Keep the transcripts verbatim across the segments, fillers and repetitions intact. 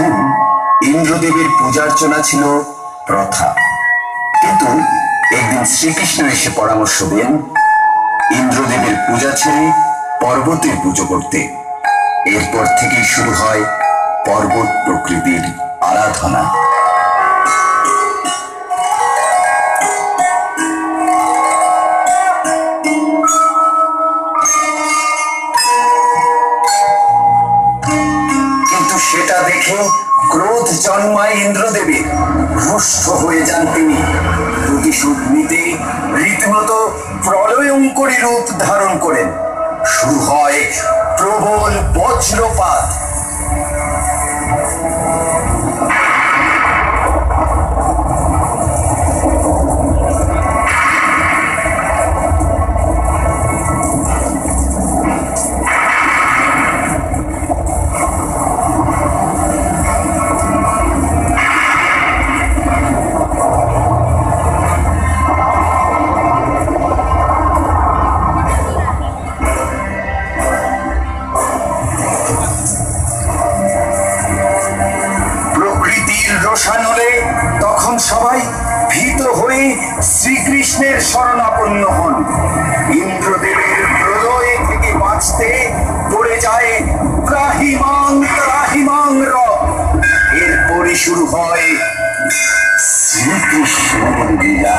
তখন ইন্দ্রদেবের পূজার্চনা ছিল প্রথা, কিন্তু একদিন শ্রীকৃষ্ণ এসে পরামর্শ দেন ইন্দ্রদেবের পূজা ছেড়ে পর্বতের পুজো করতে। এরপর থেকেই শুরু হয় পর্বত প্রকৃতির আরাধনা। কিন্তু সেটা দেখে ক্রোধ জন্মায় ইন্দ্রদেবের, রুষ্ট হয়ে যান তিনি। প্রতিশোধ নিতে রীতিমতো প্রলয়ঙ্করী রূপ ধারণ করেন। শুরু হয় প্রবল বজ্রপাত। তখন সবাই ভীত হয়ে শ্রীকৃষ্ণের শরণাপন্ন হন। ইন্দ্রদেবের প্রলয় থেকে বাঁচতে পড়ে যায় ত্রাহিমাং ত্রাহিমাং রব। এরপরে শুরু হয় শ্রীকৃষ্ণের লীলা।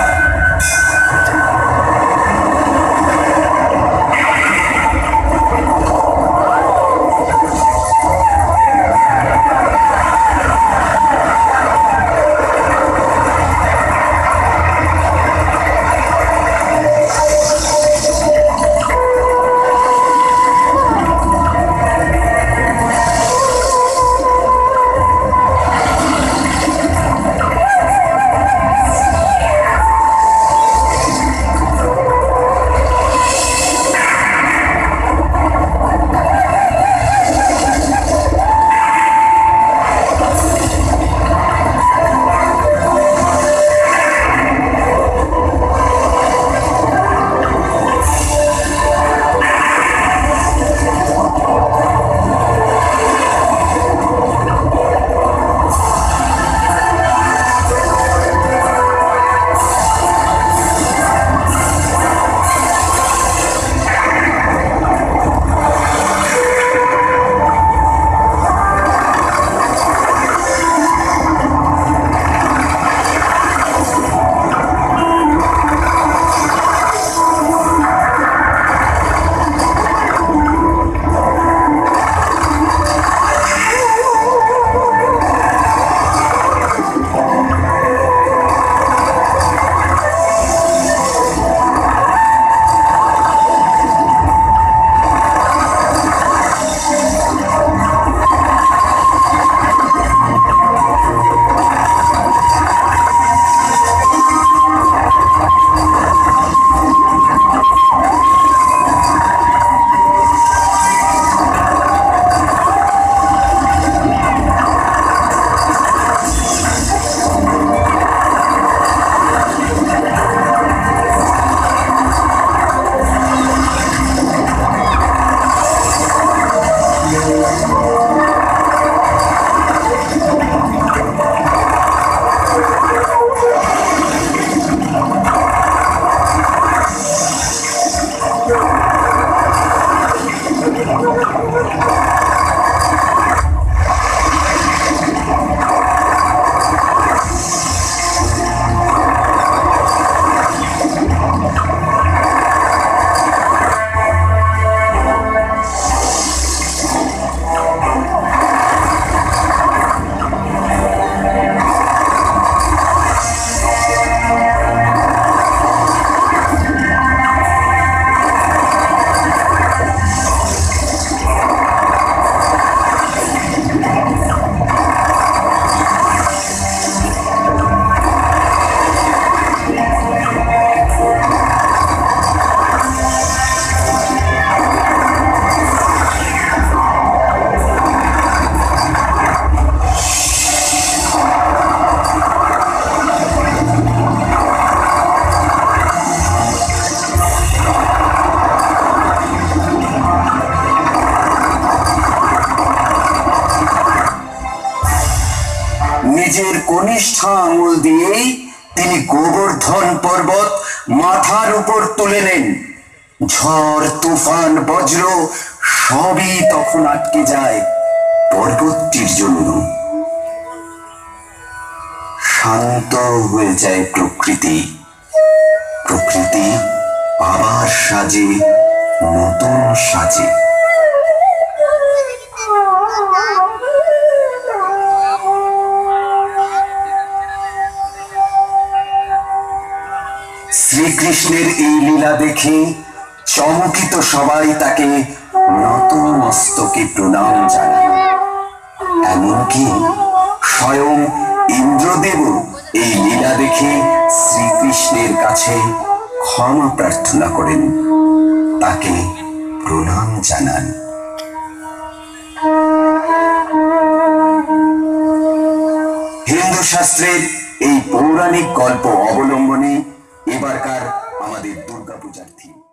কনিষ্ঠা আঙুল দিয়েই তিনি গোবর্ধন পর্বত মাথার উপর তুলে নেন। ঝড় তুফান বজ্র সবই তখন আটকে যায় পর্বতটির জন্য। শান্ত হয়ে যায় প্রকৃতি। প্রকৃতি আবার সাজে নতুন সাজে। শ্রীকৃষ্ণের এই লীলা দেখে চমকিত সবাই তাকে নত মস্তকে প্রণাম জানান। এমনকি স্বয়ং ইন্দ্রদেব এই লীলা দেখে শ্রীকৃষ্ণের কাছে ক্ষমা প্রার্থনা করেন, তাকে প্রণাম জানান। হিন্দু শাস্ত্রের এই পৌরাণিক গল্প অবলম্বনে এবারকার আমাদের দুর্গাপূজার থিম।